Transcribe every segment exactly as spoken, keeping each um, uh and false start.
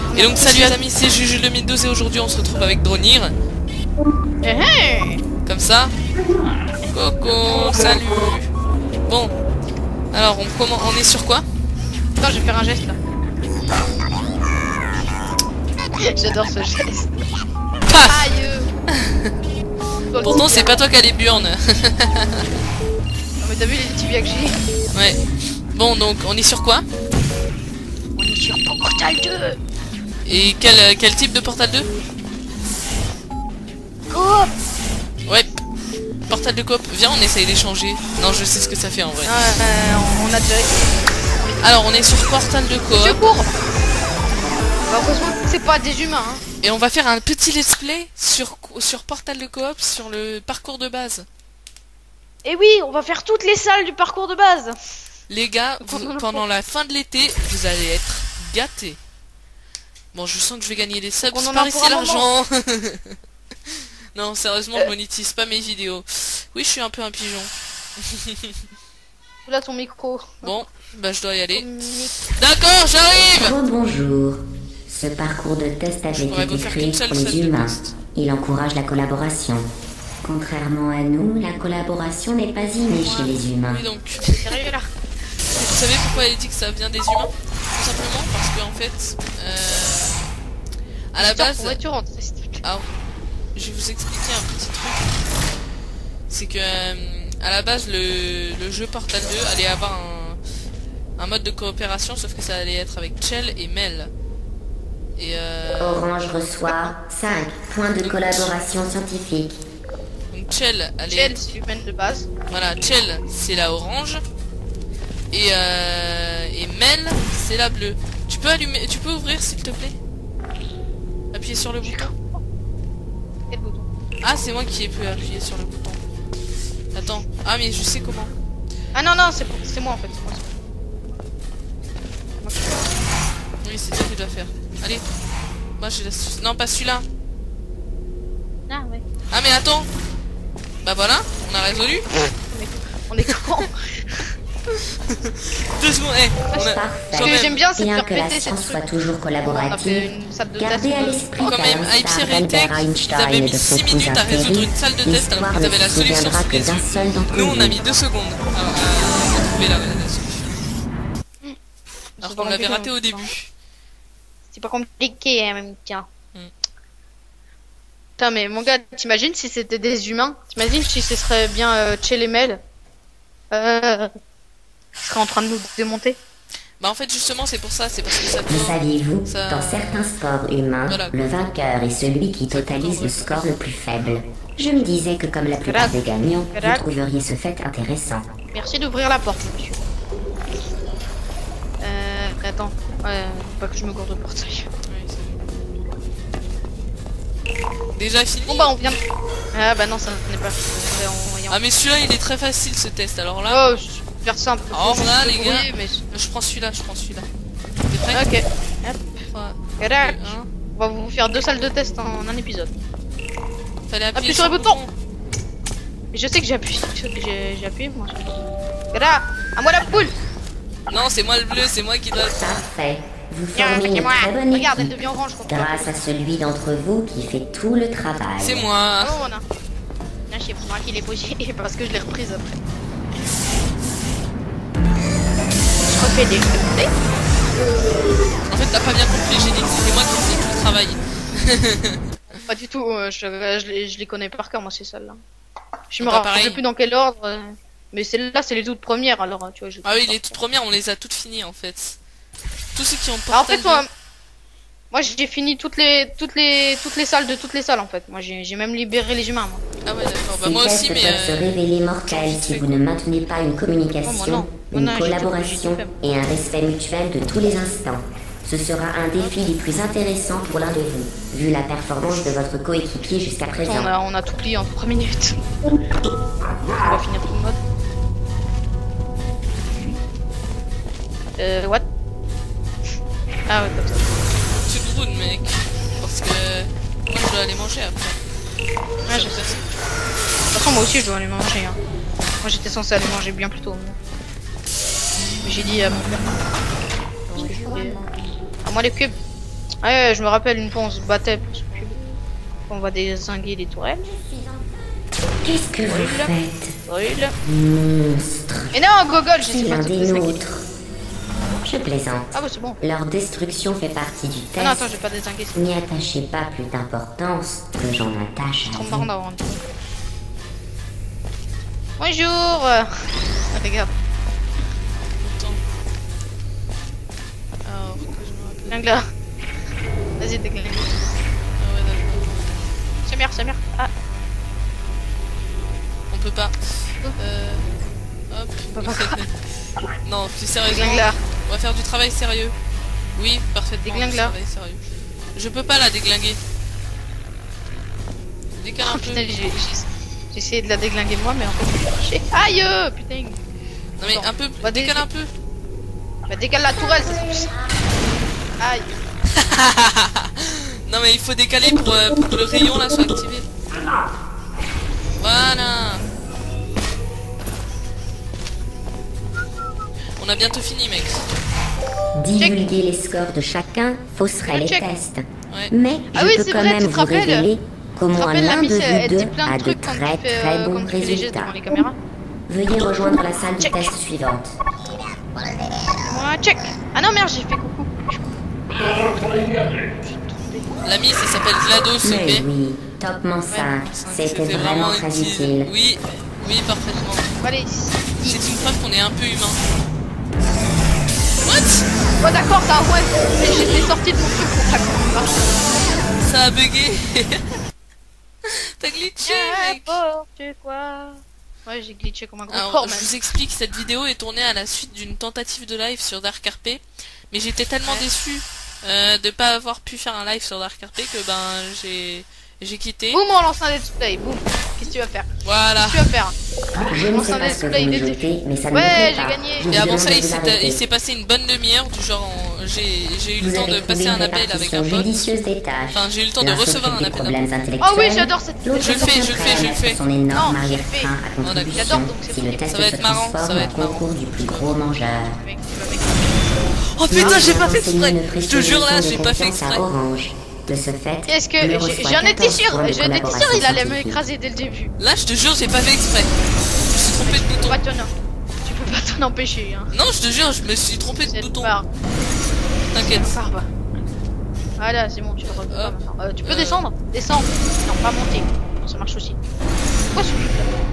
Et donc salut à amis, c'est Juju deux mille douze et aujourd'hui on se retrouve avec Dronir. Comme ça. Coco, salut. Bon. Alors on comment on est sur quoi? Attends, je vais faire un geste là. J'adore ce geste. Paf. Aïe. Pourtant c'est pas toi qui as les burnes. Non mais t'as vu les tibias que j'ai? Ouais. Bon donc on est sur quoi? On est sur Portal deux. Et quel, quel type de Portal deux? Coop. Ouais. Portal de coop. Viens on essaye d'échanger. Non je sais ce que ça fait en vrai. Ouais, euh, on a déjà essayé. Alors on est sur Portal de coop. Je cours. Bah, heureusement que c'est pas des humains hein. Et on va faire un petit let's play sur, sur Portal de coop sur le parcours de base. Et oui, on va faire toutes les salles du parcours de base. Les gars, vous, pendant la fin de l'été, vous allez être gâtés. Bon, je sens que je vais gagner des subs par ici l'argent. Non, sérieusement, euh... je monétise pas mes vidéos. Oui, je suis un peu un pigeon. Là, ton micro. Bon, bah je dois y aller. D'accord, j'arrive. Oh, bonjour. Ce parcours de test avait été créé pour les humains. Il encourage la collaboration. Contrairement à nous, la collaboration n'est pas innée chez les humains. Oui, donc. Sérieux là. Vous savez pourquoi elle dit que ça vient des humains? Tout simplement parce qu'en fait, euh, à la base, alors, je vais vous expliquer un petit truc. C'est que euh, à la base, le, le jeu Portal deux allait avoir un, un mode de coopération, sauf que ça allait être avec Chell et Mel. Et euh... Orange reçoit cinq points de collaboration scientifique. Donc Chell, elle Chell, est... c'est l'humaine de base. Voilà, Chell, c'est la orange. Et, euh... et Mel, c'est la bleue. Tu peux allumer, tu peux ouvrir s'il te plaît? Appuyer sur le bouton. Quel bouton? Ah, c'est moi qui ai pu appuyer sur le bouton. Attends. Ah, mais je sais comment. Ah non, non, c'est moi en fait. Moi. Oui, c'est toi qui dois faire. Allez. Moi, je laisse... Non, pas celui-là. Ah, ouais. Ah, mais attends. Bah voilà, on a résolu. On est con. Deux secondes, hey, on a... Ce que j'aime bien, c'est bien que la science soit toujours collaborative. Gardez à l'esprit quand même, Hyper et Tech, ils avaient mis six minutes à résoudre une salle de test alors qu'ils avaient la solution sous les yeux. Nous, on a mis deux secondes. Alors, euh, on a trouvé la, la solution. Alors qu'on l'avait raté au début. C'est pas compliqué, hein, même tiens. Mm. Putain, mais mon gars, t'imagines si c'était des humains? T'imagines si ce serait bien euh, chez les mails? Euh... Ils seraient en train de nous démonter. Bah en fait justement c'est pour ça, c'est parce que ça peut... Le saviez-vous, ça... dans certains sports humains, voilà. Le vainqueur est celui qui totalise le score le plus faible. Je me disais que comme la plupart des gagnants, vous trouveriez ce fait intéressant. Merci d'ouvrir la porte, monsieur. Euh... Attends, ouais, pas que je me gourde de portail. Déjà fini? Bon bah on vient de... Ah bah non ça n'est pas... On... Ah mais celui-là il est très facile ce test, alors là... Oh, je vais faire ça un peu... Alors là les gars, mais... je prends celui-là, je prends celui-là. T'es prêt? Ok. Hop. trois, deux, un. On va vous faire deux salles de test en un épisode. Fallait appuyer Appuie sur le bouton. Je sais que j'ai appuyé, j'ai appuyé moi. Là, à moi la poule. Non c'est moi le bleu, c'est moi qui dois... Parfait. Vous formez une très bonne Regarde, équipe elle devient orange, grâce à celui d'entre vous qui fait tout le travail. C'est moi. Oh, on a... Là, je sais pas moi qui l'ai posé parce que je l'ai reprise après. Je refais des choses. En fait, t'as pas bien compris, j'ai dit que c'était moi qui faisais tout le travail. Pas du tout, je, je, les, je les connais par cœur, moi, ces salles-là. Je me rappelle plus dans quel ordre, mais celles-là, c'est les toutes premières, alors tu vois. Je ah oui, les toutes premières, on les a toutes finies en fait. Tous ceux qui ont Portal. En fait, moi, moi j'ai fini toutes les toutes les toutes les salles de toutes les salles en fait. Moi j'ai même libéré les humains moi. Ah ouais d'accord. Bah moi aussi mais peuvent euh... se révéler mortels si vous ne maintenez pas une communication, oh, une collaboration et un respect mutuel de tous les instants. Ce sera un défi des plus intéressants pour l'un de vous, vu la performance de votre coéquipier jusqu'à présent. On a, on a tout plié en trois minutes. On va finir tout le mode. Euh what? Ah ouais, comme ça. Tu te broudes, mec. Parce que moi je dois aller manger après. Ouais, je sais. De toute façon, moi aussi je dois aller manger. Hein. Moi j'étais censé aller manger bien plus tôt. Mais j'ai dit à mon père. Parce que je voulais... À moi les cubes. Ouais, je me rappelle une fois on se battait pour ce cube. On va dézinguer les tourelles. Qu'est-ce que vous faites? Brûle. Monstre. Mais non, Gogol, je C'est sais pas l'un te des dézinguer. nôtres. Je plaisante. Ah bah c'est bon. Leur destruction fait partie du test. Ah non, attends, j'ai pas dézingué. N'y attachez pas plus d'importance que j'en attache C'est à trop vous. marrant d'avoir un tour. Bonjour. Ah, regarde. Attends. Alors, faut que je me rappelle. Déglingue là. Vas-y, déglingue. Ah ouais, d'accord. Samir, Samir. Ah, On peut pas. Euh... Hop. on peut pas. Non, plus sérieusement. Déglingue là. On va faire du travail sérieux. Oui, parfaitement. Déglingue du là. travail sérieux. Je peux pas la déglinguer. Décale Oh, un peu. putain, j'ai j'ai- j'ai essayé de la déglinguer moi, mais en fait, j'ai marché. Aïe, euh, putain. Non mais un peu, Bah, décale dé- un peu. Bah, dégale la tourelle, ça c'est plus. Aïe. Non mais il faut décaler pour, euh, pour que le rayon là soit activé. Voilà. On a bientôt fini mec. Divulguer les scores de chacun fausserait les Check. tests. Ouais. Mais Ah je oui, peux c'est quand vrai, même tu te vous rappelles révéler qu'au Tu te moins rappelles, l'un la de miss, elle, vous elle deux dit plein a de de trucs quand très tu fais, très euh, bons quand tu fais les gestes résultats. devant les caméras. Veuillez rejoindre la salle de Check. test suivante. Moi, check. Ah non, merde, j'ai fait coucou. La miss elle s'appelle GLaDOS, Mais ok. oui, topement cinq, c'était vraiment très utile. Oui, oui parfaitement. Allez. C'est une preuve qu'on est un peu humain. What? Oh d'accord, ça ouais. Mais j'étais sorti de mon truc pour pas qu'on Ça a bugué. T'as glitché mec. N'importe quoi. Ouais, j'ai glitché comme un gros Alors, porc je même. vous explique, cette vidéo est tournée à la suite d'une tentative de live sur Dark R P, mais j'étais tellement Ouais. déçu euh, de pas avoir pu faire un live sur Dark R P que ben j'ai j'ai quitté. Boum, on lance un let's play. Boum. Qu'est-ce que tu vas faire? Voilà. Qu'est-ce que tu vas faire? Je ne Lance sais un pas let's ce que play, vous il me était- jetez, mais ça ne Ouais, me plaît j'ai pas. gagné. Je vous Et avant demande ça, de il vous s'est arrêter. il s'est passé une bonne demi-heure, du genre en- j'ai j'ai eu le Vous temps avez de trouvé passer une un appel avec répartition un pote. judicieuse des tâches. Enfin, j'ai eu le temps de L'un recevoir s'occupe un des appel d'un problèmes pote. intellectuels, Oh oui, j'adore cette l'autre Je le fais, je le fais, je le s'entraîne fais. Son énorme Non, je le arrière-train fais. à Oh, d'accord. contribution J'adore, donc c'est si le possible. test Ça va se être marrant, ça transforme va en être marrant. concours du plus gros mangeur. Mec, tu vas mec. Oh putain, j'ai pas fait exprès. Ne Je te prêtez jure là, leçon de j'ai pas fait confiance à exprès. Orange. De ce fait, Qu'est-ce que il j'ai- reçoit j'en étais quatorze sûr, points de j'en étais sûr, collaboration il allait me scientifique. écraser dès le début. Là, je te jure, j'ai pas fait exprès. Je me suis trompé de Tu peux bouton. pas t'en- Tu peux pas t'en empêcher, hein. Non, je te jure, je me suis trompé de Cette bouton. barre. T'inquiète. Barbe. Voilà, c'est bon, tu peux revenir Hop. maintenant. Euh, tu peux Euh. descendre? Descendre. Non, pas monter. Non, ça marche aussi. Pourquoi ce truc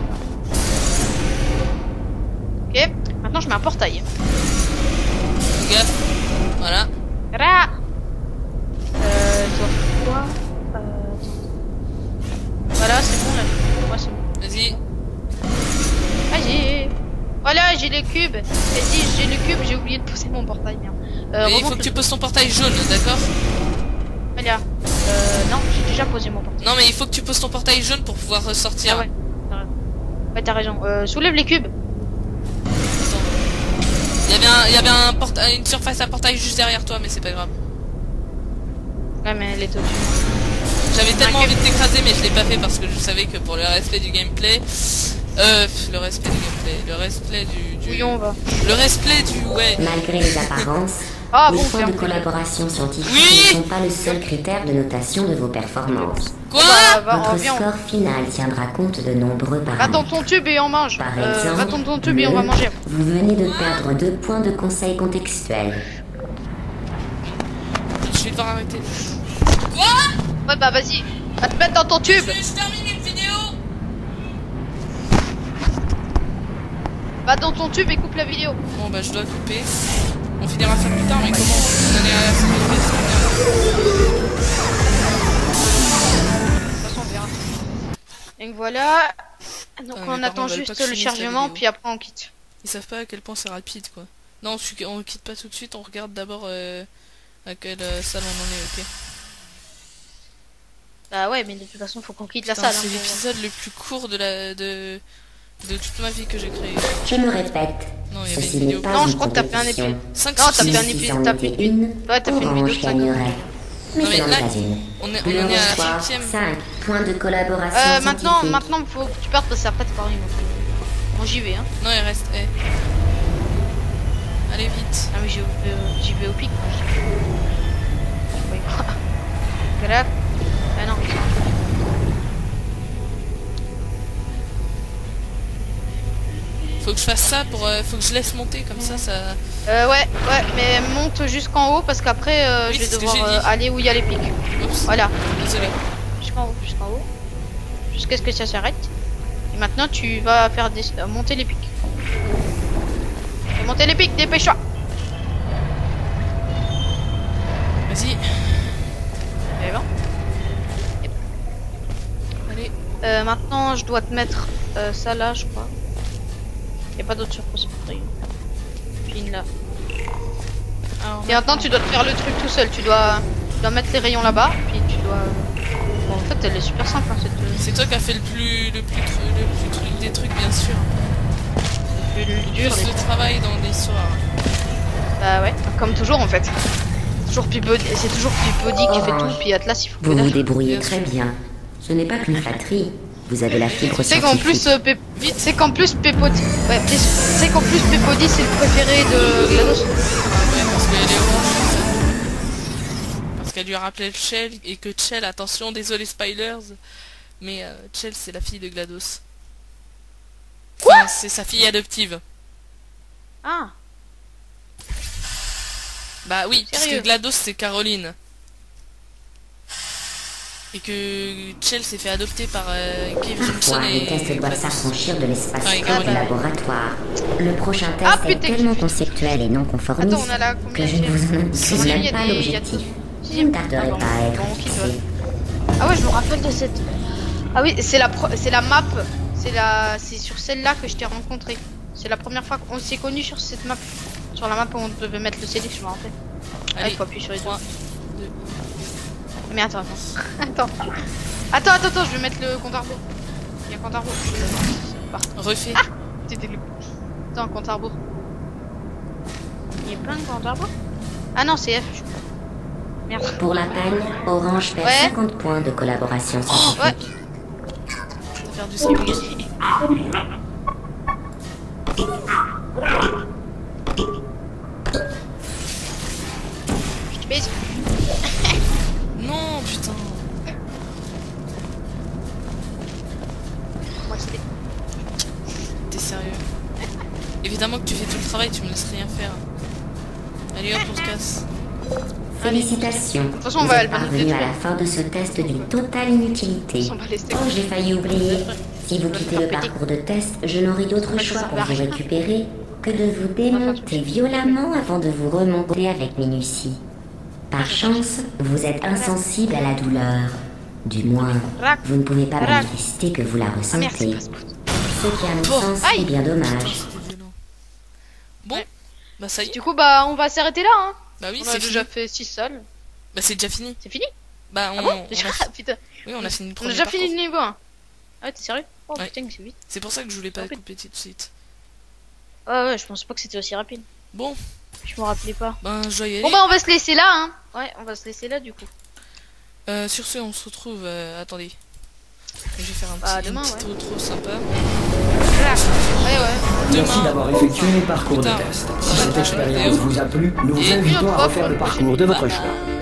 là? Ok, maintenant je mets un portail. Fais gaffe. Voilà. Ra Euh, je dois faire quoi? Euh, Voilà, c'est bon là. Ouais, c'est bon. Vas-y. Vas-y. Voilà, j'ai les cubes. Vas-y, j'ai le cube, j'ai oublié de poser mon portail. Merde. Euh, Mais il faut remonte que le- tu poses ton portail jaune, d'accord? Voilà. Euh, non, j'ai déjà posé mon portail. Non, mais il faut que tu poses ton portail jaune pour pouvoir ressortir. Ah ouais. t'as raison. Ouais, t'as raison. Euh, soulève les cubes. Attends. Il y avait, un, il y avait un porta- une surface à portail juste derrière toi, mais c'est pas grave. Ouais, mais elle est au-dessus. J'avais tellement Ok. envie de t'écraser, mais je l'ai pas fait parce que je savais que pour le respect du gameplay. Euh, le respect du gameplay. Le respect du. du... Oui, on va. Le respect du. Ouais. Malgré les apparences, Ah les bon, points de ferme. collaboration scientifique Oui. ne sont pas le seul critère de notation de vos performances. Quoi? Bah, va, Votre reviens. score final tiendra compte de nombreux Va dans paramètres. ton tube et on mange. Par Euh, exemple, va dans ton tube et on va bleu, manger. vous venez de perdre deux points de conseil contextuel. Je vais devoir arrêter. Quoi? Ouais, bah vas-y. Va te mettre dans ton tube. Je, je termine une vidéo. Va dans ton tube et coupe la vidéo. Bon, bah, je dois couper. On finira ça plus tard, mais comment on allait à la salle de test? De toute façon, on verra. Donc voilà. Donc Ah, on mes parents attend veulent pas juste que je le finisse la chargement, vidéo. puis après on quitte. Ils savent pas à quel point c'est rapide, quoi. Non, on, on quitte pas tout de suite, on regarde d'abord euh, à quelle euh, salle on en est, ok. Bah ouais, mais de toute façon, faut qu'on quitte la Putain, salle. c'est hein, pour- l'épisode le plus court de la de de toute ma vie que j'ai créé. Je me répète, Non, il y avait ceci une n'est vidéo. pas Non, je une crois que t'as fait un compétition. épisode. cinq Non, t'as six, fait un Si épisode, c'en t'as était fait une, Ouais, t'as fait une vidéo Orange de cinq minutes. gagnerait. Mais Non, mais c'est là, pas une. on est on Bleu en est à la reçoit septième. cinq points de collaboration Euh, maintenant, scientifique. maintenant, faut que tu partes parce que après t'es pas arrivé. Bon, j'y vais, hein. Non, il reste. Eh. Allez vite. Ah, mais j'y euh, j'y vais au pic. moi, j'y vais. Ouais. Grave. Ah non. Faut que je fasse ça pour... Euh, faut que je laisse monter comme ça, ça... Euh, ouais, ouais, mais monte jusqu'en haut parce qu'après euh, oui, je vais devoir euh, aller où il y a les pics. Oups. Voilà. Désolé. Jusqu'en haut, jusqu'en haut. Jusqu'à ce que ça s'arrête. Et maintenant tu vas faire des... Euh, monter les pics. Et monter les pics, dépêche-toi. Vas-y. Et bon. Allez. Euh, maintenant je dois te mettre euh, ça là, je crois. Y a pas d'autre surprise pour toi. Pin là. Alors, et maintenant tu dois te faire le truc tout seul. Tu dois, tu dois mettre les rayons là-bas. Puis tu dois. Bon, en fait, elle est super simple hein, cette. C'est toi qui as fait le plus, le plus, le plus truc des trucs, bien sûr. Le plus dur. Plus de travail dans l'histoire. Bah ouais, comme toujours en fait. Toujours Pipody, c'est toujours Pipody qui fait tout. Puis Atlas il faut. Vous vous débrouillez très bien. Ce n'est pas qu'une flatterie. Vous avez la fibre scientifique. C'est qu'en plus, euh, c'est qu'en plus Pepody, ouais, c'est qu'en plus Pepody c'est le préféré de GLaDOS. Ouais, parce qu'elle est orange. Parce qu'elle lui a rappelé Chell et que Chell, attention, désolé spoilers, mais euh, Chell c'est la fille de GLaDOS. Quoi? Enfin, c'est sa fille adoptive. Ah. Bah oui, Sérieux? parce que GLaDOS c'est Caroline. Et que Chell s'est fait adopter par euh, Cave Johnson et... Les tests doivent s'affranchir de l'espace enfin, du laboratoire. Le prochain test ah, est tellement conceptuel et non conformiste attends, on a la que je ne vous en indique même pas l'objectif. Vous ne tarderez pas à être fixé. Ah ouais, je me rappelle de cette... Ah oui, c'est la, pro... c'est la map. C'est la... c'est sur celle-là que je t'ai rencontré. C'est la première fois qu'on s'est connus sur cette map. Sur la map où on devait mettre le C D, je me rappelle. Allez, il faut appuyer sur les trois. Mais attends, attends. attends. Attends, attends, attends, je vais mettre le compte à rebours. Il y a un compte à rebours. Refais. Ah, t'étais loup. Attends, compte à rebours. Il y a plein de comptes à rebours. Ah non, c'est F. Je... Merde. Pour la peine, Orange perd ouais. cinquante points de collaboration scientifique. Oh, ouais. T'as perdu ça. Je te baise. Non, putain. Moi, c'était. T'es sérieux? Évidemment que tu fais tout le travail, tu me laisses rien faire. Allez hop, on se casse. Félicitations. De toute façon, on vous va êtes parvenu à la fin de ce test d'une totale inutilité. Oh, j'ai failli oublier. Si vous quittez le parcours de test, je n'aurai d'autre choix pour vous récupérer que de vous démonter violemment avant de vous remonter avec minutie. Par chance, vous êtes insensible à la douleur. Du moins, vous ne pouvez pas manifester que vous la ressentez. Ce qui, à mon sens, est bien dommage. Bon, bah ça y est. Du coup, bah on va s'arrêter là, hein. Bah oui, c'est déjà fait six sols. Bah c'est déjà fini. C'est fini? Bah on, ah bon on a... putain. Oui, on a fini le premier. On a déjà fini le niveau un. Ah ouais, t'es sérieux? Oh ouais. Putain, c'est vite. C'est pour ça que je voulais pas oh, couper tout de suite. Ouais, ouais, je pense pas que c'était aussi rapide. Bon. Je me rappelais pas. Ben, je dois y aller. Bon bah on va se laisser là, hein. Ouais, on va se laisser là du coup. Euh, sur ce, on se retrouve... Euh, attendez. Je vais faire un bah, petit, demain, un petit ouais. trop sympa. Ouais, ouais. Merci d'avoir effectué le parcours de test. Si cette expérience vous a plu, nous vous invitons à refaire le parcours de votre choix.